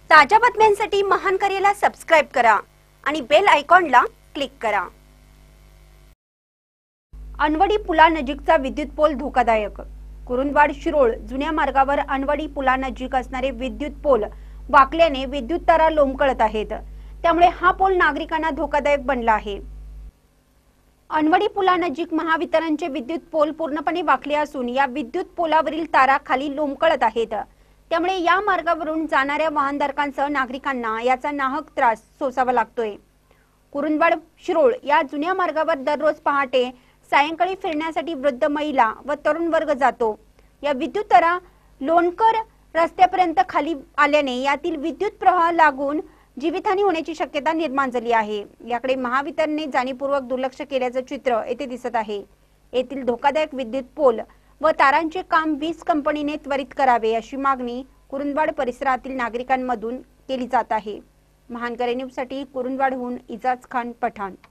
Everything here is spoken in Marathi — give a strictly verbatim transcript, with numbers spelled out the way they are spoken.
ताज्या बातम्यांसाठी महान करेला सबस्क्राइब करा आणि बेल आयकॉनला क्लिक करा। अनवडी पुलानजीकचा विद्युत पोल धोकादायक। कुरुंदवाड शिरोळ जुन्या मार्गावर अनवडी पुलानजीक असणारे विद्युत पोल वाकल्याने विद्युत तारा लोंबकळत आहेत, त्यामुळे हा पोल नागरिकांना धोकादायक बनला आहे। अनवडी पुलानजीक महावितरणचे विद्युत पोल पूर्णपणे वाकले असून या विद्युत पोलावरील तारा खाली लोंबकळत आहेत, त्यामुळे या मार्गावरून जाणाऱ्या वाहनधारकांसह नागरिकांना याचा नाहक त्रास सोसावा लागतोय। कुरुंदवाड शिरोळ या जुन्या मार्गावर दररोज पहाटे सायंकाळी फिरण्यासाठी वृद्ध महिला व तरुण वर्ग जातो। या विद्युत तारा लोणकर रस्त्यापर्यंत खाली आल्याने यातील विद्युत प्रवाह लागून जीवितहानी होण्याची शक्यता निर्माण झाली आहे। याकडे महावितरणने जाणीवपूर्वक दुर्लक्ष केल्याचे चित्र येथे दिसत आहे। येथील धोकादायक विद्युत पोल व तारांचे काम वीज कंपनीने त्वरित करावे अशी मागणी कुरुंदवाड परिसरातील नागरिकांमधून केली जात आहे। महान करे न्यूज साठी कुरुंदवाडहून इजाज खान पठाण।